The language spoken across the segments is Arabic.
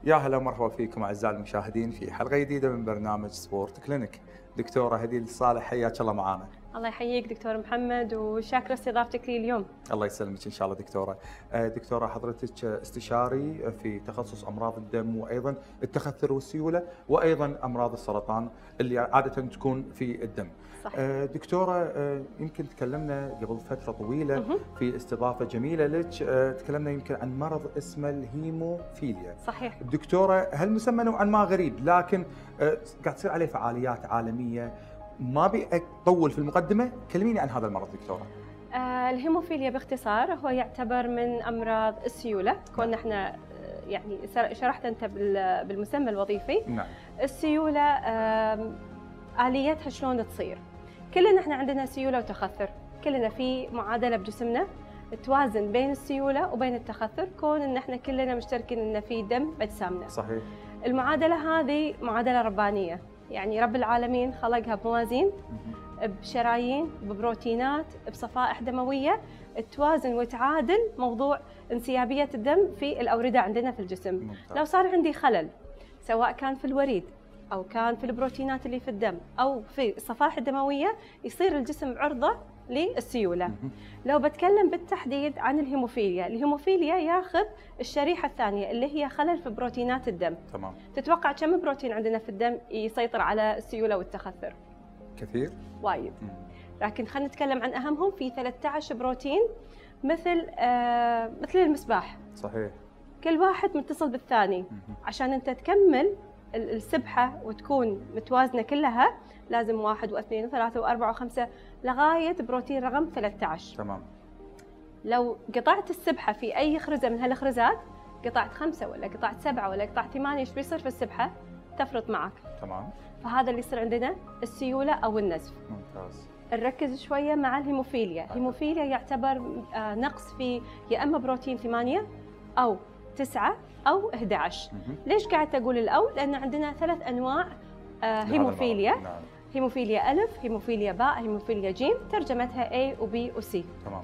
يا هلا ومرحبا فيكم اعزائي المشاهدين في حلقه جديده من برنامج سبورت كلينيك. دكتوره هديل الصالح حياك الله معانا. الله يحييك دكتور محمد وشاكره استضافتك لي اليوم. الله يسلمك ان شاء الله دكتوره. دكتوره حضرتك استشاري في تخصص امراض الدم وايضا التخثر والسيوله وايضا امراض السرطان اللي عاده تكون في الدم. صحيح. دكتوره يمكن تكلمنا قبل فتره طويله في استضافه جميله لك، تكلمنا يمكن عن مرض اسمه الهيموفيليا. صحيح. دكتوره هالمسمى نوعا ما غريب لكن قاعد تصير عليه فعاليات عالميه، ما ابي اطول في المقدمه، كلميني عن هذا المرض دكتوره. الهيموفيليا باختصار هو يعتبر من امراض السيوله، كون احنا يعني شرحت انت بالمسمى الوظيفي. نعم. السيوله اليتها شلون تصير؟ كلنا احنا عندنا سيوله وتخثر، كلنا في معادله بجسمنا توازن بين السيوله وبين التخثر، كون ان احنا كلنا مشتركين ان في دم باجسامنا. صحيح. المعادله هذه معادله ربانيه، يعني رب العالمين خلقها بموازين، بشرايين، ببروتينات، بصفائح دمويه توازن وتعادل موضوع انسيابيه الدم في الاورده عندنا في الجسم. ممتاز. لو صار عندي خلل سواء كان في الوريد او كان في البروتينات اللي في الدم او في الصفائح الدمويه، يصير الجسم عرضه للسيوله. لو بتكلم بالتحديد عن الهيموفيليا، الهيموفيليا ياخذ الشريحه الثانيه اللي هي خلل في بروتينات الدم. تمام. تتوقع كم بروتين عندنا في الدم يسيطر على السيوله والتخثر؟ كثير؟ وايد. لكن خلينا نتكلم عن اهمهم، في 13 بروتين مثل المسباح. صحيح. كل واحد متصل بالثاني. عشان انت تكمل السبحه وتكون متوازنه كلها لازم 1 و2 و3 و4 و5 لغايه بروتين رقم 13. تمام. لو قطعت السبحه في اي خرزه من هالخرزات، قطعت 5 ولا قطعت 7 ولا قطعت 8، ايش بيصير في السبحه؟ تفرط معك. تمام. فهذا اللي يصير عندنا السيوله او النزف. ممتاز. نركز شويه مع الهيموفيليا. الهيموفيليا يعتبر نقص في يا اما بروتين 8 او 9 او 11. ليش قاعد اقول الاو؟ لان عندنا 3 انواع هيموفيليا. نعم. هيموفيليا الف، هيموفيليا باء، هيموفيليا جيم، ترجمتها A وB وC. تمام.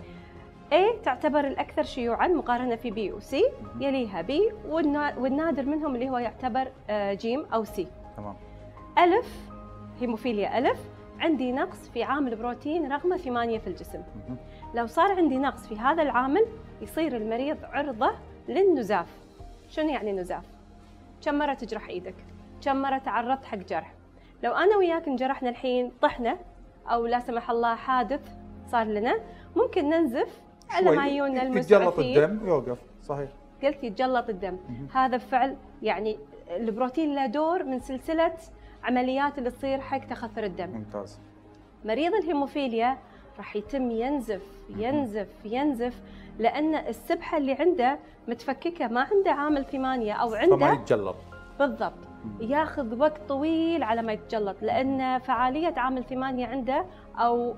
A تعتبر الاكثر شيوعا مقارنه في B وC، يليها B، والنادر منهم اللي هو يعتبر جيم او C. تمام. الف، هيموفيليا الف، عندي نقص في عامل بروتين رقم 8 في الجسم. لو صار عندي نقص في هذا العامل يصير المريض عرضة للنزاف. شنو يعني نزاف؟ كم مرة تجرح ايدك؟ كم مرة تعرضت حق جرح؟ لو انا وياك انجرحنا الحين، طحنا او لا سمح الله حادث صار لنا، ممكن ننزف على ما يجون نلمس يتجلط الدم يوقف. صحيح. قلت يتجلط الدم. هذا فعل يعني البروتين له دور من سلسلة عمليات اللي تصير حق تخثر الدم. ممتاز. مريض الهيموفيليا راح يتم ينزف ينزف ينزف لأن السبحة اللي عنده متفككة، ما عنده عامل 8 أو عنده فما يتجلط. بالضبط. ياخذ وقت طويل على ما يتجلط، لأن فعالية عامل 8 عنده أو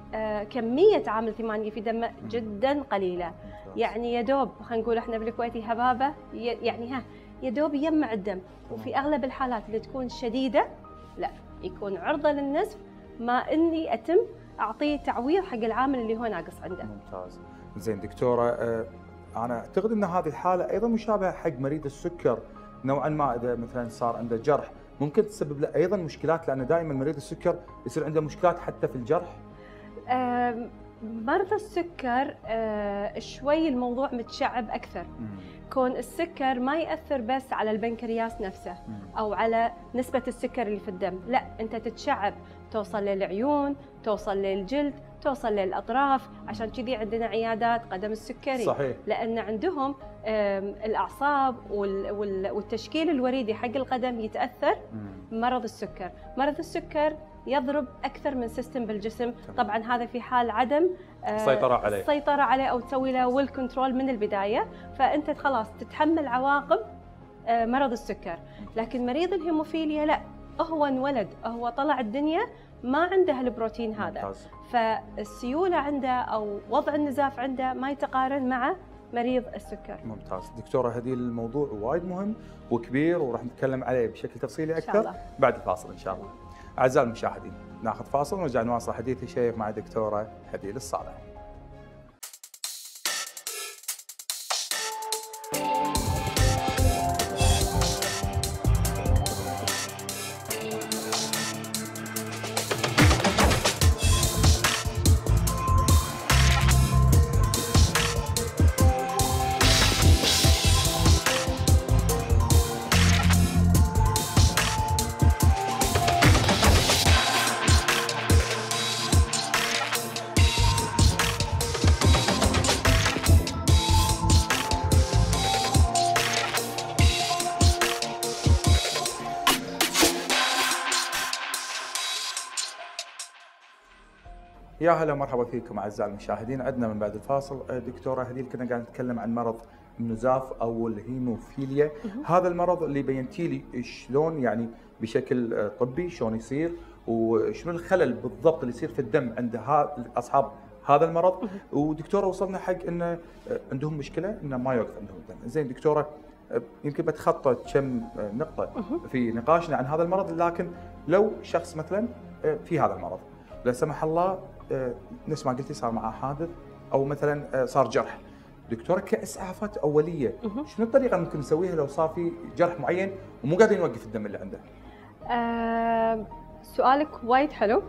كمية عامل 8 في دمه جدا قليلة. يعني يا دوب خلينا نقول احنا بالكويتي هبابة، يعني يا دوب يجمع الدم. وفي أغلب الحالات اللي تكون شديدة لا يكون عرضة للنزف، ما اني اتم اعطيه تعويض حق العامل اللي هو ناقص عنده. ممتاز. زين دكتوره، انا اعتقد ان هذه الحاله ايضا مشابهه حق مريض السكر نوعا ما، اذا مثلا صار عنده جرح ممكن تسبب له ايضا مشكلات، لان دائما مريض السكر يصير عنده مشكلات حتى في الجرح. مرضى السكر شوي الموضوع متشعب اكثر. كون السكر ما ياثر بس على البنكرياس نفسه او على نسبه السكر اللي في الدم، لا انت تتشعب توصل للعيون، توصل للجلد، توصل للاطراف. عشان كذي عندنا عيادات قدم السكري. صحيح. لان عندهم الاعصاب والتشكيل الوريدي حق القدم يتاثر بمرض السكر. مرض السكر يضرب اكثر من سيستم بالجسم. طبعا هذا في حال عدم السيطره عليه او تسوي له ويل كنترول من البدايه، فانت خلاص تتحمل عواقب مرض السكر. لكن مريض الهيموفيليا لا، هو انولد، هو طلع الدنيا ما عنده هالبروتين هذا. ممتاز. فالسيوله عنده او وضع النزاف عنده ما يتقارن مع مريض السكر. ممتاز. دكتوره هديل، الموضوع وايد مهم وكبير وراح نتكلم عليه بشكل تفصيلي اكثر إن شاء الله بعد الفاصل ان شاء الله. اعزائي المشاهدين، ناخذ فاصل ونرجع نواصل حديث الشيق مع دكتوره هديل الصالح. يا هلا مرحبا فيكم اعزائي المشاهدين. عندنا من بعد الفاصل دكتوره هديل، كنا قاعد نتكلم عن مرض النزاف او الهيموفيليا. هذا المرض اللي بينتي لي شلون يعني بشكل طبي شلون يصير، وشنو الخلل بالضبط اللي يصير في الدم عند اصحاب هذا المرض. ودكتوره وصلنا حق انه عندهم مشكله انه ما يوقف عندهم الدم. زين دكتوره، يمكن بتخطى كم نقطه في نقاشنا عن هذا المرض، لكن لو شخص مثلا في هذا المرض لا سمح الله نفس ما قلتي صار معه حادث او مثلا صار جرح، دكتوره كاسعافات اوليه شنو الطريقه ممكن نسويها لو صار في جرح معين ومو قادرين نوقف الدم اللي عنده؟ سؤالك وايد حلو.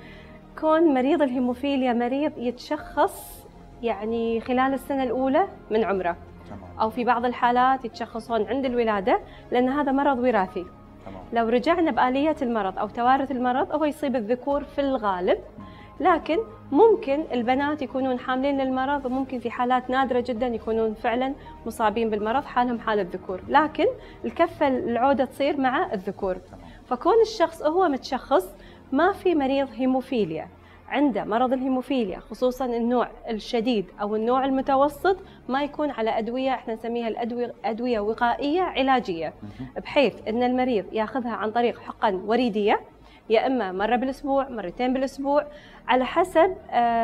كون مريض الهيموفيليا مريض يتشخص يعني خلال السنه الاولى من عمره، او في بعض الحالات يتشخصون عند الولاده، لان هذا مرض وراثي. لو رجعنا بآلية المرض أو توارث المرض، هو يصيب الذكور في الغالب، لكن ممكن البنات يكونون حاملين للمرض، وممكن في حالات نادرة جدا يكونون فعلا مصابين بالمرض حالهم حال الذكور، لكن الكفة العودة تصير مع الذكور. فكون الشخص هو متشخص ما في مريض هيموفيليا عنده مرض الهيموفيليا، خصوصا النوع الشديد او النوع المتوسط، ما يكون على ادويه احنا نسميها ادويه وقائيه علاجيه، بحيث ان المريض ياخذها عن طريق حقن وريديه، يا اما مره بالاسبوع مرتين بالاسبوع على حسب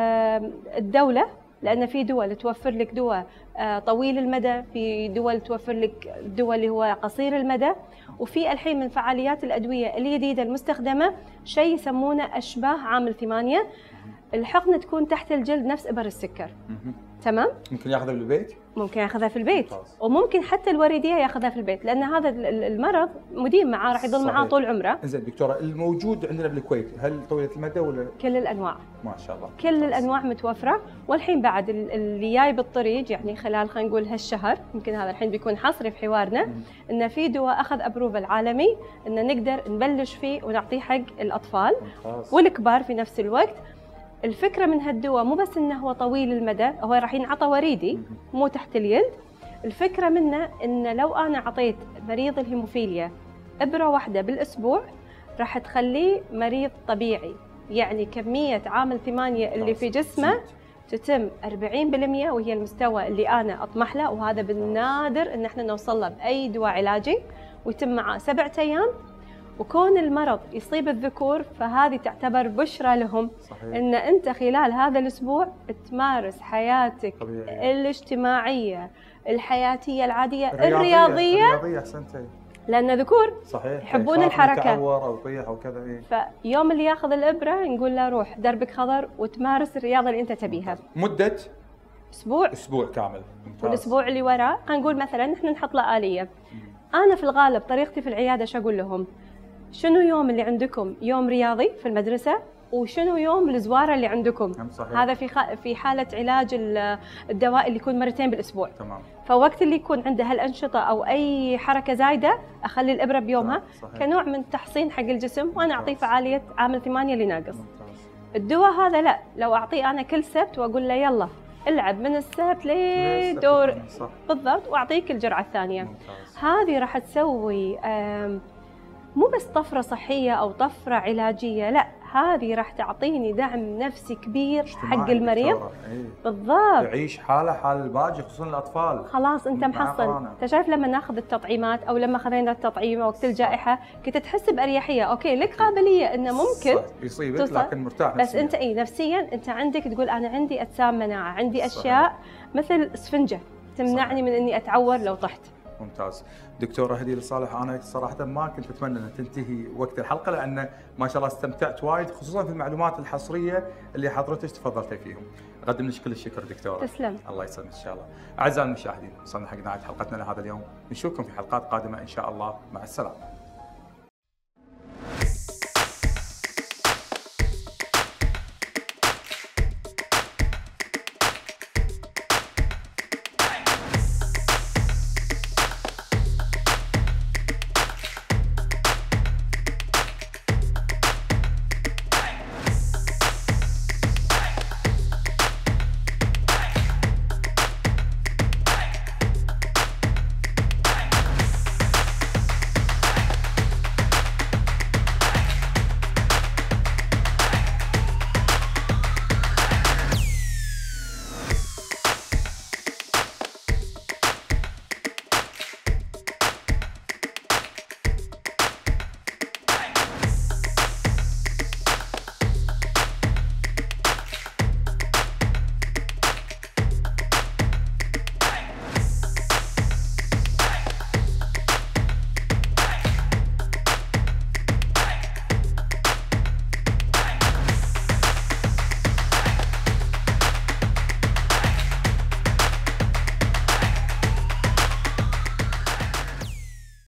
الدوله، لان في دول توفر لك دواء طويل المدى، في دول توفر لك دواء اللي هو قصير المدى، وفي الحين من فعاليات الادويه الجديده المستخدمه شيء يسمونه اشباه عامل 8، الحقنه تكون تحت الجلد نفس ابر السكر. تمام؟ ممكن ياخذها بالبيت؟ ممكن ياخذها في البيت، ممتاز. وممكن حتى الوريديه ياخذها في البيت، لان هذا المرض مديم معاه، راح يضل معاه طول عمره. زين دكتوره، الموجود عندنا بالكويت هل طويله المدى ولا؟ كل الانواع ما شاء الله، كل الانواع متوفره. والحين بعد اللي جاي بالطريق، يعني خلال خلينا نقول هالشهر، يمكن هذا الحين بيكون حصري في حوارنا، ان في دواء اخذ ابروفل عالمي ان نقدر نبلش فيه ونعطيه حق الاطفال والكبار في نفس الوقت. الفكره من هالدواء مو بس انه هو طويل المدى، هو راح ينعطى وريدي مو تحت اليد. الفكره منه ان لو انا اعطيت مريض الهيموفيليا ابره واحده بالاسبوع راح تخليه مريض طبيعي، يعني كميه عامل 8 اللي في جسمه تتم 40%، وهي المستوى اللي انا اطمح له، وهذا بالنادر ان احنا نوصل له باي دواء علاجي، ويتم معاه 7 ايام. وكون المرض يصيب الذكور فهذه تعتبر بشرى لهم. صحيح. ان انت خلال هذا الاسبوع تمارس حياتك طبيعي. الاجتماعيه، الحياتيه العاديه، الرياضيه احسنتي، لان ذكور صحيح يحبون الحركه، يتعور او يطيح او كذا. فيوم اللي ياخذ الابره نقول له روح دربك خضر وتمارس الرياضه اللي انت تبيها. مده اسبوع كامل. ممتاز. والاسبوع اللي وراه نقول مثلا احنا نحط له اليه. انا في الغالب طريقتي في العياده شو اقول لهم؟ شنو يوم اللي عندكم يوم رياضي في المدرسه، وشنو يوم الزواره اللي عندكم. صحيح. هذا في حاله علاج الدواء اللي يكون مرتين بالاسبوع. تمام. فوقت اللي يكون عنده هالانشطه او اي حركه زايده اخلي الابره بيومها. صحيح. كنوع من تحصين حق الجسم، وانا اعطيه فعاليه عامل 8 اللي ناقص. الدواء هذا لا، لو اعطيه انا كل سبت واقول له يلا العب من السبت لدور بالضبط، واعطيك الجرعه الثانيه. هذه راح تسوي مو بس طفرة صحية أو طفرة علاجية، لا، هذه راح تعطيني دعم نفسي كبير حق المريض. بالضبط، يعيش حال الباقي خصوصا الأطفال. خلاص أنت محصن. أنت شايف لما ناخذ التطعيمات أو لما خذينا التطعيم وقت الجائحة كنت تحس بأريحية، أوكي لك قابلية إنه ممكن يصيبك لكن مرتاح بس أنت نفسيا أنت عندك تقول أنا عندي أجسام مناعة، عندي أشياء مثل اسفنجة تمنعني من إني أتعور لو طحت. ممتاز. دكتورة هديل صالح، أنا صراحة ما كنت أتمنى أن تنتهي وقت الحلقة، لأن ما شاء الله استمتعت وايد، خصوصا في المعلومات الحصرية اللي حضرتك تفضلتي فيهم. أقدم لك كل الشكر دكتورة. تسلم. الله يسلمك إن شاء الله. أعزائي المشاهدين، وصلنا حق نهاية حلقتنا لهذا اليوم، نشوفكم في حلقات قادمة إن شاء الله، مع السلامة.